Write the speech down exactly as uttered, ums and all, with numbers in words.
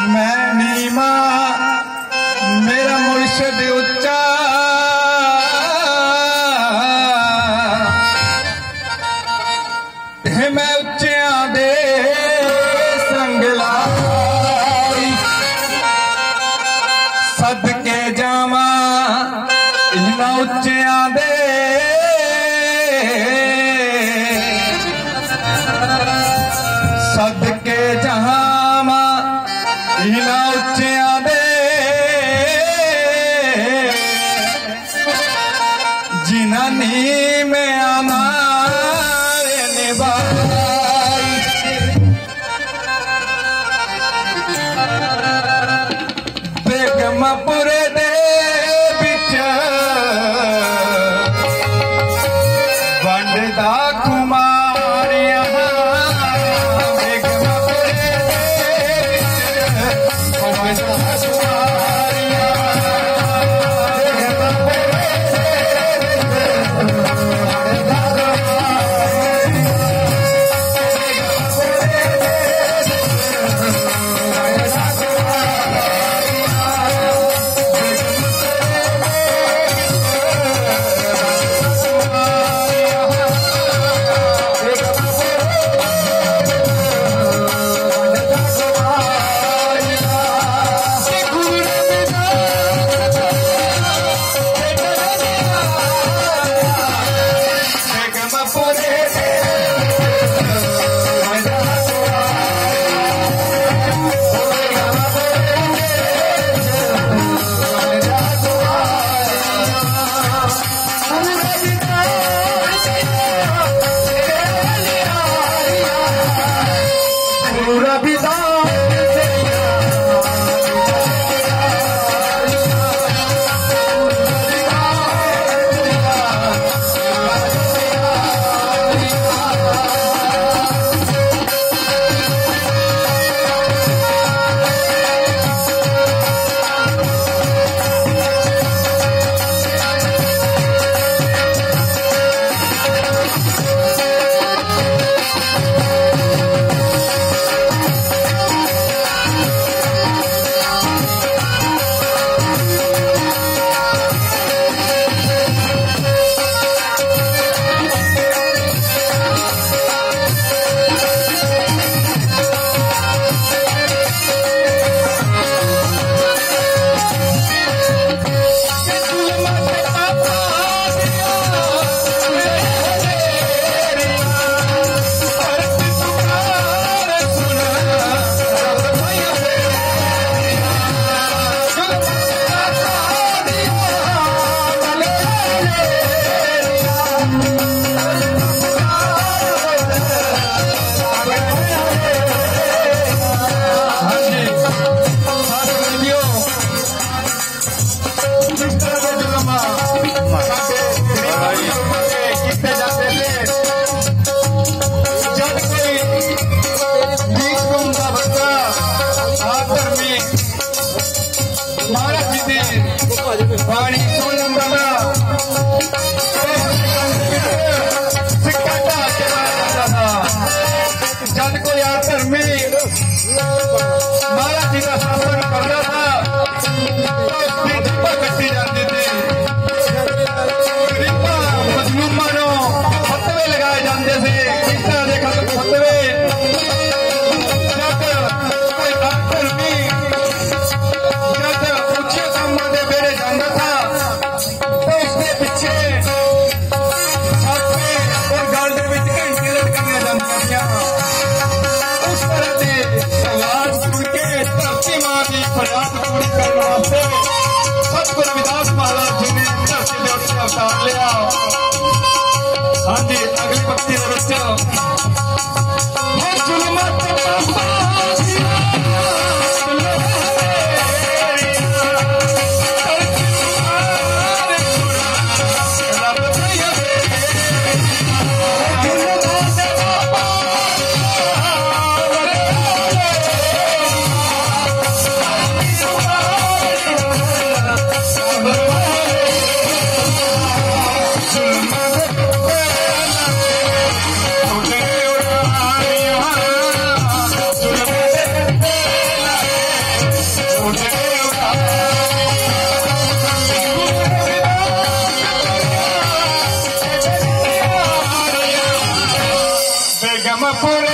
मैं नीमा मेरा मुर्शद उच्चा है मैं उच्चियां दे संगला सदके जावा इन्हां उच्चियां दे सदके जावा इन्हां उच्चियां दे जिन्हां नी में आना बेगमपुरे दे बिच वंडदा कुमारियां बेगमपुरे दे बिच वंडदा कुमारियां पानी जब कोई आकर में महाराज जी का शासन करता था तो कट्टी जाती थी मजलूमानों फतवे लगाए जाते थे कितना देखा तो फतवे सतगुरु रविदास महाराज जी ने धरती के उत्ते अवतार लिया। हाँ जी अगली पंक्ति Okay. पूर्ण